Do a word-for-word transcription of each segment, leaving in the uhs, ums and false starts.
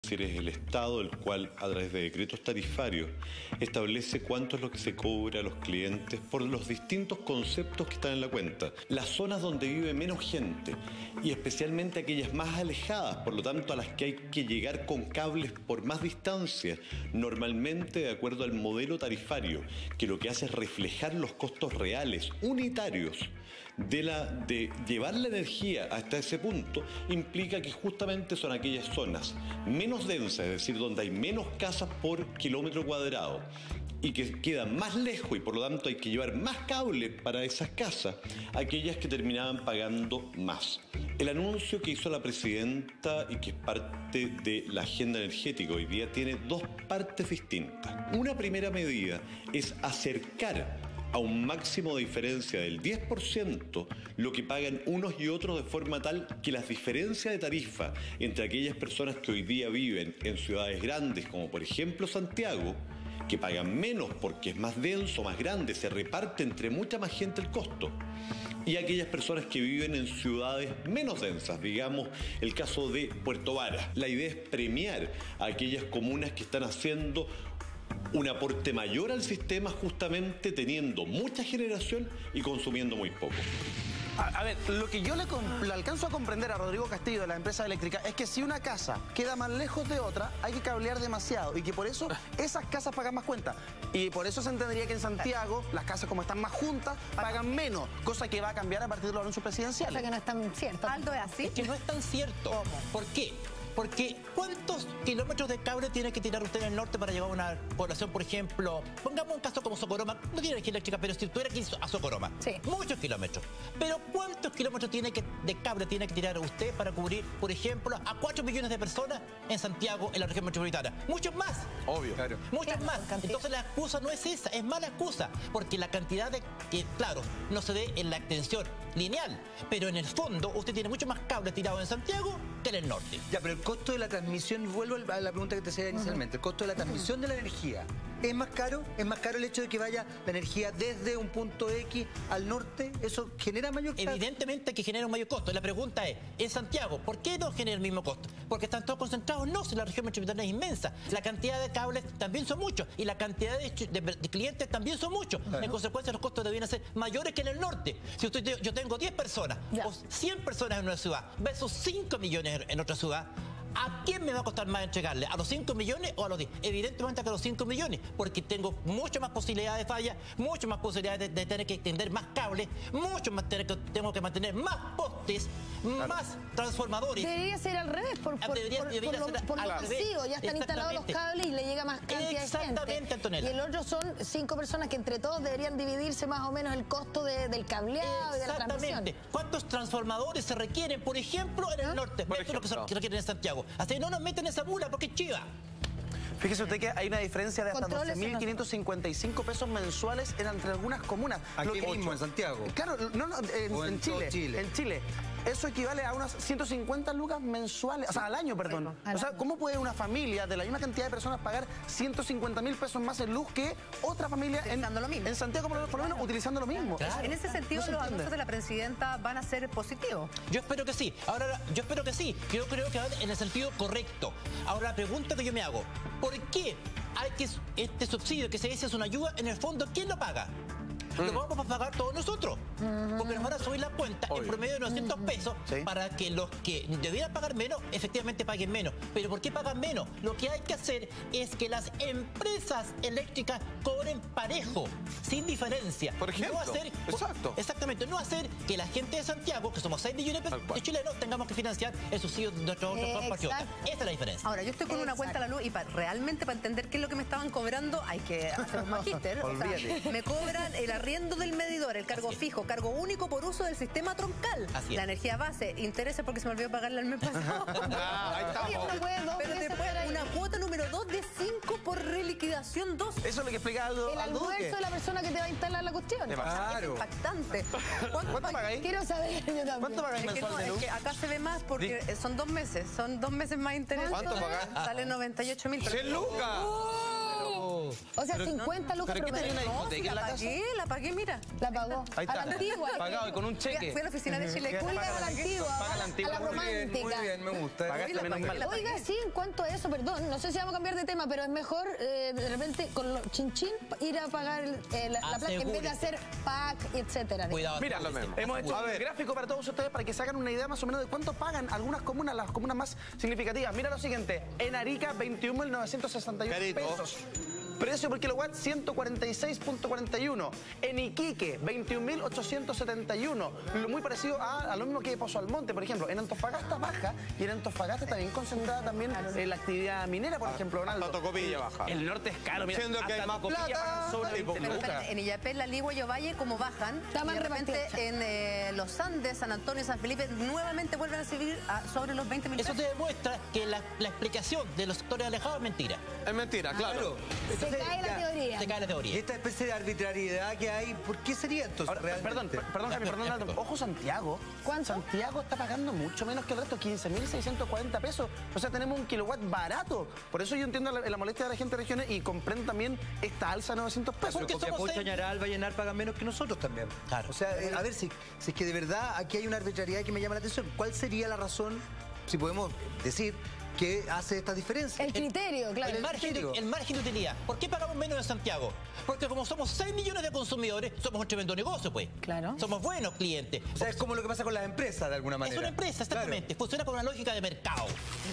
Es el Estado el cual, a través de decretos tarifarios, establece cuánto es lo que se cobra a los clientes por los distintos conceptos que están en la cuenta. Las zonas donde vive menos gente y especialmente aquellas más alejadas, por lo tanto a las que hay que llegar con cables por más distancia, normalmente de acuerdo al modelo tarifario, que lo que hace es reflejar los costos reales, unitarios, de, la, de llevar la energía hasta ese punto, implica que justamente son aquellas zonas menos densas, es decir, donde hay menos casas por kilómetro cuadrado y que quedan más lejos y por lo tanto hay que llevar más cable para esas casas, aquellas que terminaban pagando más. El anuncio que hizo la presidenta y que es parte de la agenda energética hoy día tiene dos partes distintas. Una primera medida es acercar a un máximo de diferencia del diez por ciento lo que pagan unos y otros, de forma tal que las diferencias de tarifa entre aquellas personas que hoy día viven en ciudades grandes, como por ejemplo Santiago, que pagan menos porque es más denso, más grande, se reparte entre mucha más gente el costo, y aquellas personas que viven en ciudades menos densas, digamos el caso de Puerto Varas. La idea es premiar a aquellas comunas que están haciendo un aporte mayor al sistema, justamente teniendo mucha generación y consumiendo muy poco. A, a ver, lo que yo le, le alcanzo a comprender a Rodrigo Castillo de la empresa eléctrica es que si una casa queda más lejos de otra, hay que cablear demasiado y que por eso esas casas pagan más cuenta. Y por eso se entendería que en Santiago las casas, como están más juntas, pagan menos, cosa que va a cambiar a partir de los anuncios presidenciales. Cosa que no es tan cierto. Aldo, ¿es así? Es que no es tan cierto. ¿Cómo? ¿Por qué? Porque ¿cuántos kilómetros de cable tiene que tirar usted en el norte para llegar a una población, por ejemplo? Pongamos un caso como Socoroma, no tiene energía eléctrica, pero si tuviera que ir a Socoroma, sí, muchos kilómetros. Pero ¿cuántos kilómetros tiene que, de cable tiene que tirar usted para cubrir, por ejemplo, a cuatro millones de personas en Santiago, en la región metropolitana? Muchos más. Obvio. Claro. Muchos Claro, más. cantidad. Entonces la excusa no es esa, es mala excusa, porque la cantidad de, que, claro, no se dé en la extensión lineal, pero en el fondo usted tiene mucho más cable tirado en Santiago que en el norte. Ya, pero el costo de la transmisión, vuelvo a la pregunta que te hacía inicialmente, el costo de la transmisión de la energía, ¿es más caro? ¿Es más caro el hecho de que vaya la energía desde un punto X al norte? ¿Eso genera mayor costo? Evidentemente que genera un mayor costo. La pregunta es, en Santiago, ¿por qué no genera el mismo costo? Porque están todos concentrados. No, si la región metropolitana es inmensa. La cantidad de cables también son muchos y la cantidad de, de, de clientes también son muchos. Claro. En consecuencia, los costos deberían ser mayores que en el norte. Si usted, yo tengo diez personas ya, o cien personas en una ciudad versus cinco millones en otra ciudad, ¿a quién me va a costar más entregarle? ¿A los cinco millones o a los diez? Evidentemente que a los cinco millones, porque tengo mucho más posibilidades de falla, mucho más posibilidades de, de tener que extender más cables, mucho más tener que, tengo que mantener más postes, claro, más transformadores. Debería ser al revés, por, por, debería, por, debería por, ser lo, por al lo revés. pasivo, ya están instalados los cables y le llega más cantidad de gente. Exactamente, Antonella. Y el otro son cinco personas que entre todos deberían dividirse más o menos el costo de, del cableado y de la transmisión. Exactamente. ¿Cuántos transformadores se requieren, por ejemplo, en el norte? Por Esto es lo que se ejemplo. requieren en Santiago. Así que no nos meten esa mula porque es chiva. Fíjese usted que hay una diferencia de hasta Controles doce mil quinientos cincuenta y cinco pesos mensuales en, entre algunas comunas. Aquí Lo que- mismo, en Santiago. Claro, no, no, en, O en en todo Chile, Chile. En Chile. Eso equivale a unas ciento cincuenta lucas mensuales, o sea, al año, perdón. Al O sea, año. ¿cómo puede una familia de la misma cantidad de personas pagar ciento cincuenta mil pesos más en luz que otra familia en, Utilizando lo mismo. en Santiago, por lo, por lo menos, utilizando lo mismo? Claro. Eso En ese sentido, no se los entiende. anuncios de la presidenta van a ser positivos. Yo espero que sí. Ahora, yo espero que sí. Yo creo que van en el sentido correcto. Ahora, la pregunta que yo me hago, ¿por qué hay que este subsidio que se dice es una ayuda, en el fondo, quién lo paga? Lo vamos a pagar todos nosotros, porque nos van a subir la cuenta en promedio de novecientos pesos Sí. para que los que debieran pagar menos, efectivamente paguen menos. ¿Pero por qué pagan menos? Lo que hay que hacer es que las empresas eléctricas cobren parejo, sin diferencia. Por ejemplo, No hacer, exacto. Exactamente, no hacer que la gente de Santiago, que somos seis millones Tal cual. de chilenos, tengamos que financiar el subsidio de nuestros otros Eh, compatriotas. exacto. Esa es la diferencia. Ahora, yo estoy con una Exacto. cuenta a la luz y para, realmente para entender qué es lo que me estaban cobrando hay que hacer un magíster. O sea, Olvídate. me cobran el arriendo del medidor, el cargo Así es. fijo, cargo único por uso del sistema troncal, Así es. la energía base, intereses porque se me olvidó pagarle al mes pasado. Ah, ahí estamos. Oye, uno puede dos Pero veces después estar ahí. una cuota número dos de cinco por reliquidación dos. Eso es lo que explica Aldo, El Aldo Duque. almuerzo de la persona que te va a instalar la cuestión. Claro. Impactante. ¿Cuánto pag- pagáis? Quiero saber yo también. ¿Cuánto pagáis Es que, mensual no, de es luz? que acá se ve más porque son dos meses, son dos meses más interesantes. ¿Cuánto pagás? Sale noventa y ocho mil. ¡cien lucas! O sea, Pero- cincuenta lucas ¿pero qué promedio. tenía una No, si hipoteca la en la casa? pagué, la pagué, mira. La pagó. Ahí está. A la antigua. Pagado y con un Fui a- cheque. Fui a la oficina de Chile. Fui a la antigua. Paga la antigua. A la Muy bien, romántica. Muy bien, me gusta. Pagaste la menos pagué, mal. la Oiga, sí, en cuanto a eso, perdón, no sé si vamos a cambiar de tema, pero es mejor eh, de repente con los chinchín ir a pagar eh, la, la plata en vez de hacer pack, etcétera. Cuidado. Mira, hemos hecho un gráfico para todos ustedes para que se hagan una idea más o menos de cuánto pagan algunas comunas, las comunas más significativas. Mira lo siguiente, en Arica veintiún mil novecientos sesenta y uno Carito. pesos. Precio por kilowatt ciento cuarenta y seis punto cuarenta y uno. En Iquique veintiún mil ochocientos setenta y uno. Lo muy parecido a, a lo mismo que Pozo Almonte, por ejemplo. En Antofagasta baja y en Antofagasta está bien concentrada también eh, la actividad minera, por ejemplo, Ronaldo. Hasta Tocopilla baja. El norte es caro, mira. Siendo que hay hasta más Tocopilla plata pagan sobre y veinte poco. Pero lucas. espérate, en Illapel, la Ligua y Ovalle, como bajan, Está y más de repente repartida. en eh, los Andes, San Antonio y San Felipe, nuevamente vuelven a subir a- sobre los veinte mil Eso pesos. te demuestra que la, la explicación de los sectores alejados es mentira. Es mentira, claro. Se Entonces, cae la ya, teoría. Se cae la Y teoría. esta especie de arbitrariedad que hay, ¿por qué sería entonces Ahora, realmente? perdón, per- perdón, Jaime, perdón, Ronaldo. Ojo Santiago. ¿Cuánto? Santiago está pagando mucho menos que el resto, quince mil seiscientos cuarenta pesos. O sea, tenemos un kilowatt barato. Por eso yo entiendo la, la molestia de la gente de regiones y comprendo también esta alza de novecientos pesos. Porque Porque somos Copiapó, seis- Chañaral, Vallenar pagan menos que nosotros también. Claro. O sea, eh, a ver, si, si es que de verdad aquí hay una arbitrariedad que me llama la atención, ¿cuál sería la razón, si podemos decir, que hace esta diferencia? El criterio, claro. El margen, de, criterio. el margen de utilidad. ¿Por qué pagamos menos en Santiago? Porque como somos seis millones de consumidores, somos un tremendo negocio, pues. Claro. Somos buenos clientes. O sea, es como lo que pasa con las empresas, de alguna manera. Es una empresa, exactamente. Funciona con una lógica de mercado.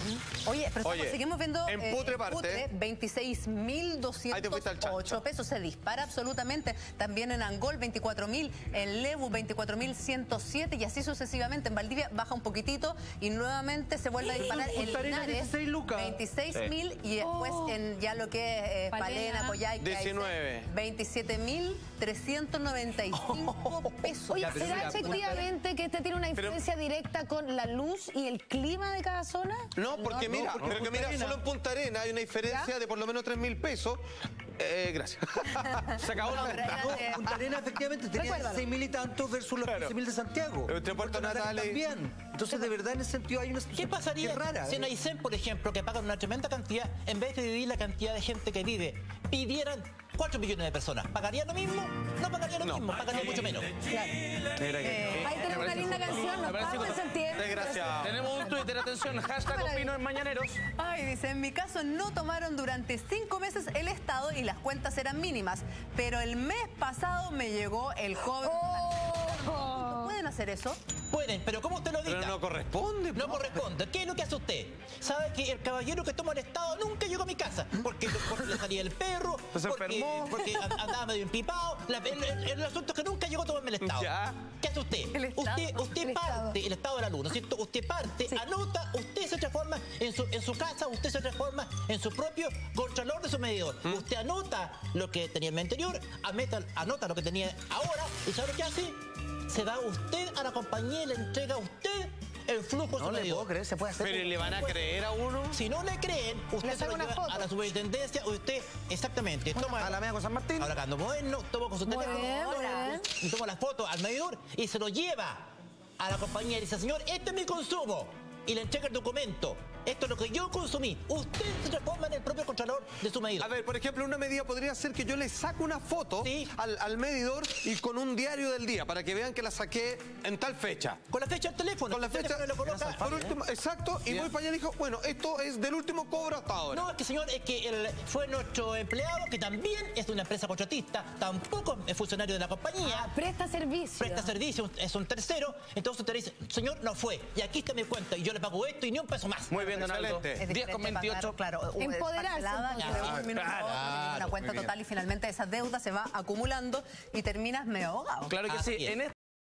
Oye, pero Oye, seguimos viendo en eh, Putre parte. veintiséis mil Ahí te fuiste al chancho. doscientos ocho pesos. Se dispara absolutamente. También en Angol, veinticuatro mil. En Lebu, veinticuatro mil ciento siete. Y así sucesivamente. En Valdivia baja un poquitito y nuevamente se vuelve a disparar. En Punta Arenas, Linares, dieciséis lucas. veintiséis mil. Y después Oh. en ya lo que es eh, Palena. Palena, Poyaica, diecinueve. veintisiete mil trescientos noventa y cinco pesos. Oye, Ya, pero ¿será mira, efectivamente que este tiene una influencia directa con la luz y el clima de cada zona? No, porque no, mira, porque pero que Punta mira, Arenas- solo en Punta Arena hay una diferencia de por lo menos tres mil pesos. Eh, gracias. Se acabó la No, pero venta. era de- Punta Arenas efectivamente tenía Recuérdalo. seis mil y tantos versus los Claro. quince mil de Santiago. Entre Puerto Natales y- también. Entonces, de verdad, en ese sentido hay una ¿Qué situación pasaría que es rara. si en Aysén, por ejemplo, que pagan una tremenda cantidad, en vez de dividir la cantidad de gente que vive, pidieran cuatro millones de personas? ¿Pagarían lo mismo? No pagarían lo No. mismo, pagarían mucho menos. Claro. Eh, Ahí tenemos una linda canción, nos pasa en septiembre. Desgraciado. Tenemos un Twitter, atención, hashtag opino en Mañaneros. Ay, dice, en mi caso no tomaron durante cinco meses el Estado y las cuentas eran mínimas, pero el mes pasado me llegó el cobro. Oh. ¿Pueden hacer eso? Pueden, pero ¿cómo usted lo Pero diga? no corresponde. No corresponde. ¿Qué es lo que hace usted? Sabe que el caballero que toma el Estado nunca llegó a mi casa. Porque, porque le salía el perro, Se porque, enfermó. porque and- andaba medio empipado. La- el, el- el asunto es que nunca llegó a tomarme el Estado. Ya. ¿Qué hace usted? El Estado. Usted, usted El parte, Estado. el Estado de la luz, ¿no es cierto? Usted parte, anota, usted se transforma en su, en su casa, usted se transforma en su propio contralor de su medidor. Usted anota lo que tenía en el anterior, anota, anota lo que tenía ahora, y ¿sabe lo que hace? Se da usted a la compañía y le entrega a usted el flujo de No su le medidor. puedo creer, se puede hacer. Pero ¿le van a creer a uno? Si no le creen, usted Le se saca lo una lleva foto. a la superintendencia, usted, exactamente, toma A la media con San Martín. ahora cuando moderno, toma con su Muy teléfono, bien, muy bien. y toma la foto al medidor y se lo lleva a la compañía y dice, señor, este es mi consumo. Y le entrega el documento. Esto es lo que yo consumí. Usted se transforma en el propio contralor de su medidor. A ver, por ejemplo, una medida podría ser que yo le saco una foto Sí. al, al medidor y con un diario del día para que vean que la saqué en tal fecha. Con la fecha del teléfono. Con la el fecha, teléfono lo coloca. por último, exacto, y voy para allá y dijo, bueno, esto es del último cobro hasta ahora. No, es que señor, es que él fue nuestro empleado, que también es de una empresa contratista, tampoco es funcionario de la compañía. Presta servicio. Presta servicio, es un tercero, entonces usted le dice, señor, no fue, y aquí está mi cuenta, y yo le pago esto y ni un peso más. Muy bien, Donaldo. Excelente. Es diez con diferente veintiocho. pagar, claro, u- Empoderarse, parcelada, entonces. que de un minuto a otro, Claro, una cuenta muy bien. total y finalmente esa deuda se va acumulando y terminas medio ahogado. Claro que Así sí. es. En